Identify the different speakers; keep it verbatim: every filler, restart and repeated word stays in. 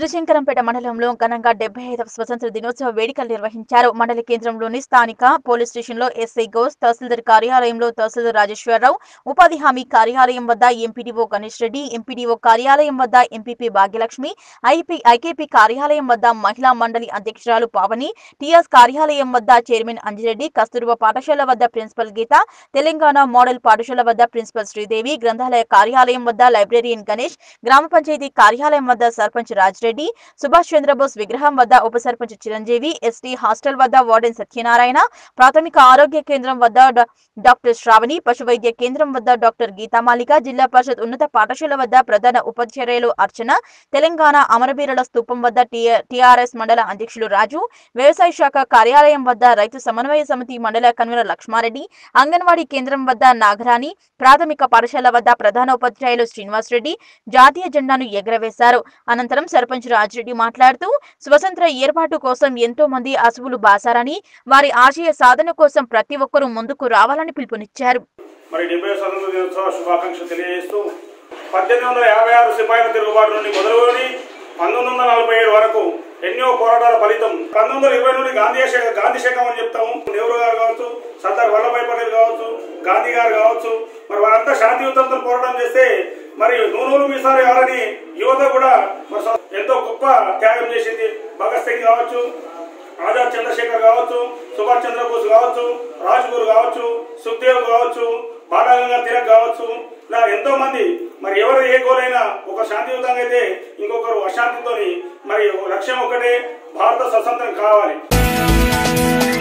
Speaker 1: శివశంకరంపేట మండలంలో ఘనంగా డెబ్బై ఐదవ స్వతంత్ర దినోత్సవ వేడుకలు నిర్వహించారు. మండల కేంద్రంలోని స్థానిక పోలీస్ స్టేషన్లో ఎస్ఐ గౌస్, తహసీల్దార్ కార్యాలయంలో తహసీల్దార్ రాజేశ్వరరావు, ఉపాధి హామీ కార్యాలయం వద్ద ఎంపీడీఓ గణేష్ రెడ్డి, ఎంపీడీఓ కార్యాలయం వద్ద ఎంపీపీ భాగ్యలక్ష్మి, ఐపీ ఐకేపీ కార్యాలయం వద్ద మహిళా మండలి అధ్యక్షురాలు పావని, టీఎస్ కార్యాలయం వద్ద చైర్మన్ అంజిరెడ్డి, కస్తూర్బా పాఠశాల వద్ద ప్రిన్సిపల్ గీత, తెలంగాణ మోడల్ పాఠశాల వద్ద ప్రిన్సిపల్ శ్రీదేవి, గ్రంథాలయ కార్యాలయం వద్ద లైబ్రేరియన్ గణేష్, గ్రామ పంచాయతీ కార్యాలయం వద్ద సర్పంచ్ రాజ్రెడ్డి, సుభాష్ చంద్రబోస్ విగ్రహం వద్ద ఉప సర్పంచ్ చిరంజీవి, ఎస్టీ హాస్టల్ వద్ద వార్డెన్ సత్యనారాయణ, ప్రాథమిక ఆరోగ్య కేంద్రం వద్ద డాక్టర్ శ్రావణి, పశు వైద్య కేంద్రం వద్ద డాక్టర్ గీతామాలిక, జిల్లా పరిషత్ ఉన్నత పాఠశాల వద్ద ప్రధాన ఉపాధ్యాయులు అర్చన, తెలంగాణ అమరవీరుల స్తూపం వద్ద టీఆర్ఎస్ మండల అధ్యక్షులు రాజు, వ్యవసాయ శాఖ కార్యాలయం వద్ద రైతు సమన్వయ సమితి మండల కన్వీనర్ లక్ష్మారెడ్డి, అంగన్వాడీ కేంద్రం వద్ద నాగరాణి, ప్రాథమిక పాఠశాల వద్ద ప్రధాన ఉపాధ్యాయులు శ్రీనివాస్ రెడ్డి జాతీయ జెండాను ఎగరవేశారు. అనంతరం సర్పంచ్ రాజ్రెడ్డి మాట్లాడుతూ స్వతంత్ర ఏర్పాటు కోసం ఎంతో మంది అసువులు బాసారని, వారి ఆశయ సాధన కోసం ప్రతి ఒక్కరూ ముందుకు రావాలని పిలుపునిచ్చారు.
Speaker 2: మరి డెబ్బై స్వతంత్ర దినోత్సవ శుభాకాంక్షలు తెలియజేస్తూ పద్దెనిమిది వందల యాభై ఆరు సిపాయిల తిరుగుబాటు నుండి మొదలుకొని పంతొమ్మిది వందల నలభై ఏడు వరకు ఎన్నో పోరాటాల ఫలితం పంతొమ్మిది వందల ఇరవై నుండి గాంధీ గాంధీ శకం అని చెప్తాము. నెహ్రూ గారు కావచ్చు, సర్దార్ వల్లభాయ్ పటేల్ కావచ్చు, గాంధీ గారు కావచ్చు, మరి వారంతా శాంతియుతంతో పోరాటం చేస్తే మరి నూనూరు మీసాలు ఎవరని యువత కూడా ఎంతో గొప్ప త్యాగం చేసింది. భగత్ సింగ్ కావచ్చు, ఆజాద్ చంద్రశేఖర్ కావచ్చు, సుభాష్ చంద్రబోస్ కావచ్చు, రాజ్గురు కావచ్చు, సుఖ్దేవ్ కావచ్చు, బాలగంగా తిలక్ కావచ్చు, ఇలా ఎంతో మంది మరి ఎవరు ఏ గోలైనా ఒక శాంతియుతంగా అయితే ఇంకొకరు అశాంతితోని మరి లక్ష్యం ఒకటే, భారత స్వతంత్రం కావాలి.